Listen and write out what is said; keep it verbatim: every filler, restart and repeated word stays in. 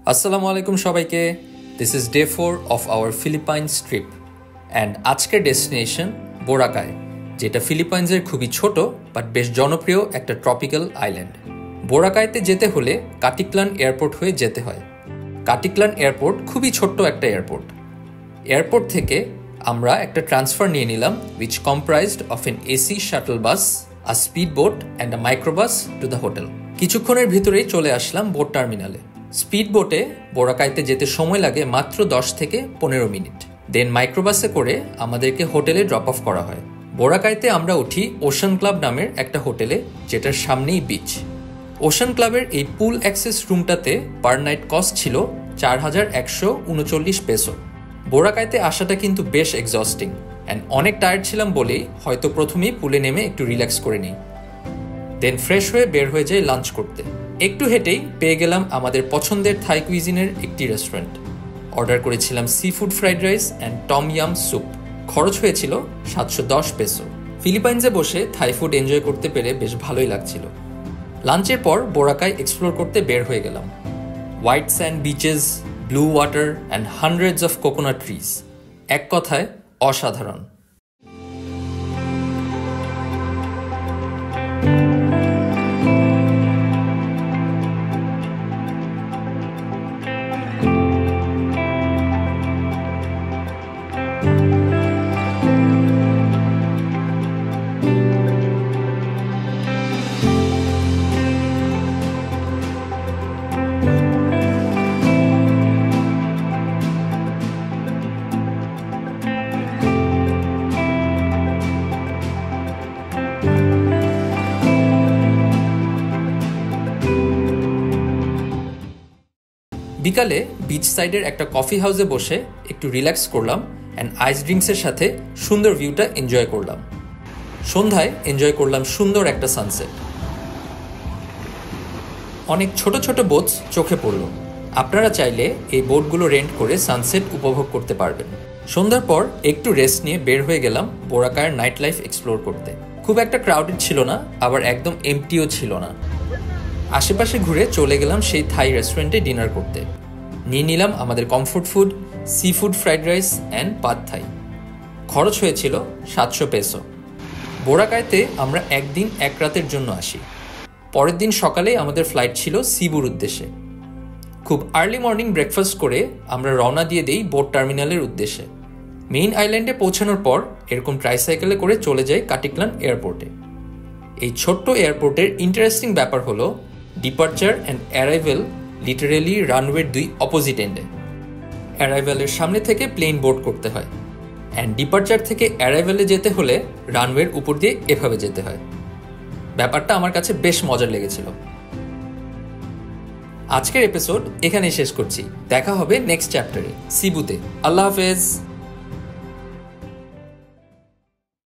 আসসালামু আলাইকুম সবাইকে। This is day four of our Philippines trip and আজকের ডেস্টিনেশন বোরাকায়, যেটা ফিলিপাইন্সের খুবই ছোট বাট বেশ জনপ্রিয় একটা ট্রপিক্যাল আইল্যান্ড। বোরাকাইতে যেতে হলে কাটিকলান এয়ারপোর্ট হয়ে যেতে হয়। কাটিকলান এয়ারপোর্ট খুবই ছোট্ট একটা এয়ারপোর্ট। এয়ারপোর্ট থেকে আমরা একটা ট্রান্সফার নিয়ে নিলাম which comprised of an AC shuttle bus, a speed boat and a microbus to the hotel. কিছুক্ষণের ভিতরেই চলে আসলাম বোট টার্মিনালে। স্পিড বোটে বোরাকাইতে যেতে সময় লাগে মাত্র দশ থেকে পনেরো মিনিট। দেন মাইক্রোবাসে করে আমাদেরকে হোটেলে ড্রপ অফ করা হয়। বোরাকাইতে আমরা উঠি ওশান ক্লাব নামের একটা হোটেলে, যেটার সামনেই বিচ। ওশান ক্লাবের এই পুল অ্যাক্সেস রুমটাতে পার নাইট কস্ট ছিল চার হাজার একশো উনচল্লিশ পেসো। বোরাকাইতে আসাটা কিন্তু বেশ এক্সস্টিং অ্যান্ড অনেক টায়ার্ড ছিলাম বলেই হয়তো প্রথমেই পুলে নেমে একটু রিল্যাক্স করে নিই। দেন ফ্রেশ হয়ে বের হয়ে যাই লাঞ্চ করতে। একটু হেঁটেই পেয়ে গেলাম আমাদের পছন্দের থাই কুইজিনের একটি রেস্টুরেন্ট। অর্ডার করেছিলাম seafood fried rice and tom yum soup. খরচ হয়েছিল সাতশো দশ পেসো। ফিলিপাইন্সে বসে থাই ফুড এনজয় করতে পেরে বেশ ভালোই লাগছিল। লাঞ্চের পর বোরাকাই এক্সপ্লোর করতে বের হয়ে গেলাম। White sand beaches, blue water and hundreds of coconut trees, এক কথায় অসাধারণ। বিকালে বিচ সাইডের একটা কফি হাউসে বসে একটু রিল্যাক্স করলাম অ্যান্ড আইস ড্রিঙ্কসের সাথে সুন্দর ভিউটা এনজয় করলাম। সন্ধ্যায় এনজয় করলাম সুন্দর একটা সানসেট। অনেক ছোট ছোট বোট চোখে পড়ল। আপনারা চাইলে এই বোটগুলো রেন্ট করে সানসেট উপভোগ করতে পারবেন। সন্ধ্যার পর একটু রেস্ট নিয়ে বের হয়ে গেলাম বোরাকায়ের নাইট লাইফ এক্সপ্লোর করতে। খুব একটা ক্রাউডেড ছিল না, আবার একদম এমটিও ছিল না। আশেপাশে ঘুরে চলে গেলাম সেই থাই রেস্টুরেন্টে ডিনার করতে। নিয়ে নিলাম আমাদের comfort food, seafood fried rice and pad Thai. খরচ হয়েছিল সাতশো পেসো। বোরাকাইতে আমরা একদিন এক রাতের জন্য আসি। পরের দিন সকালে আমাদের ফ্লাইট ছিল সিবুর উদ্দেশ্যে। খুব আর্লি মর্নিং ব্রেকফাস্ট করে আমরা রওনা দিয়ে দেই বোট টার্মিনালের উদ্দেশ্যে। মেইন আইল্যান্ডে পৌঁছানোর পর এরকম ট্রাইসাইকেলে করে চলে যাই কাটিকলান এয়ারপোর্টে। এই ছোট্ট এয়ারপোর্টের ইন্টারেস্টিং ব্যাপার হলো ডিপার্চার অ্যান্ড অ্যারাইভেল লিটারেলি রানওয়ের দুই অপোজিট এন্ডে। অ্যারাইভেলের সামনে থেকে প্লেন বোর্ড করতে হয় অ্যান্ড ডিপার্চার থেকে অ্যারাইভেলে যেতে হলে রানওয়ের উপর দিয়ে এভাবে যেতে হয়। ব্যাপারটা আমার কাছে বেশ মজার লেগেছিল। আজকের এপিসোড এখানেই শেষ করছি। দেখা হবে নেক্সট চ্যাপ্টারে সিবুতে। আল্লাহ হাফেজ।